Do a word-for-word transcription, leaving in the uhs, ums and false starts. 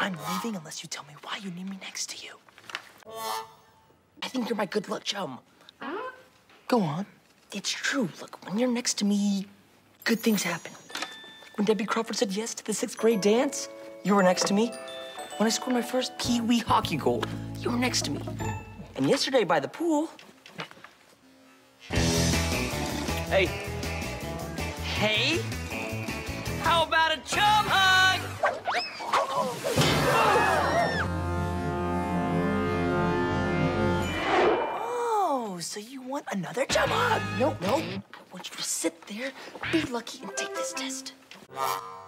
I'm leaving unless you tell me why you need me next to you. I think you're my good luck chum. Go on. It's true. Look, when you're next to me, good things happen. When Debbie Crawford said yes to the sixth grade dance, you were next to me. When I scored my first Pee Wee hockey goal, you were next to me. And yesterday by the pool... Hey. Hey? How about a chum hug? Oh, so you want another chum hug? No, no. I want you to sit there, be lucky, and take this test.